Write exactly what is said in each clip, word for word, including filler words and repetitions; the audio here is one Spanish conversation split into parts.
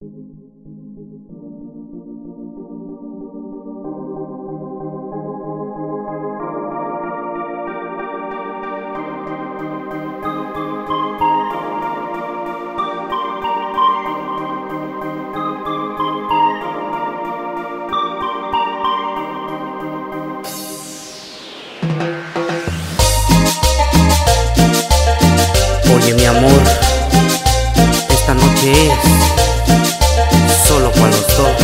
Oye mi amor, esta noche es solo para los dos.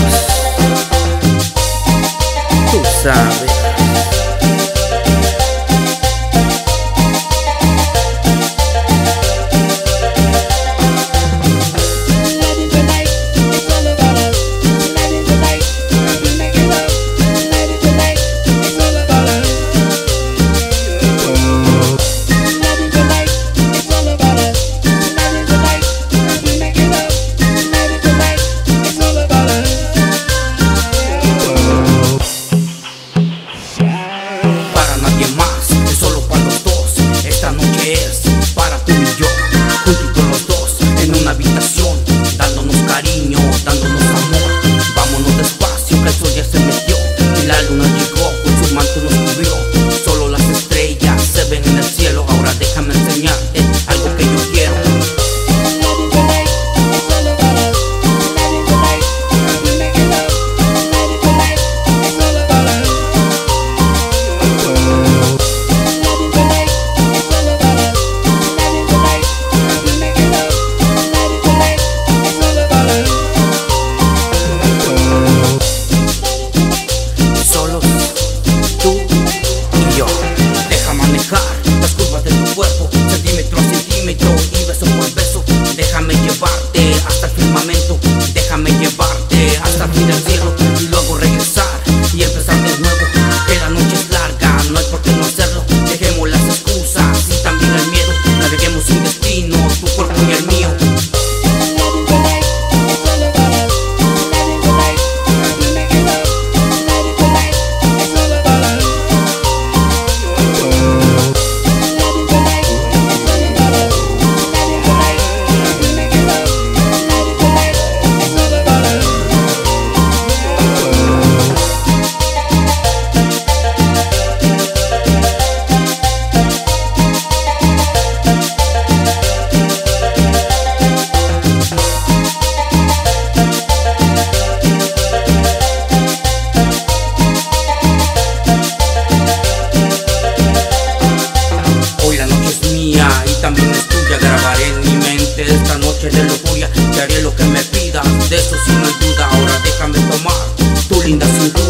Tú sabes. Déjame llevarte hasta el fin del cielo y luego regresar y empezar de nuevo. Que la noche es larga, no hay por qué no hacerlo. Dejemos las excusas y también el miedo. Naveguemos sin destino, tu cuerpo y el mío. Y también es tuya, grabaré en mi mente esta noche de locura. Te haré lo que me pidas, de eso sí no hay duda. Ahora déjame tomar tu linda cintura.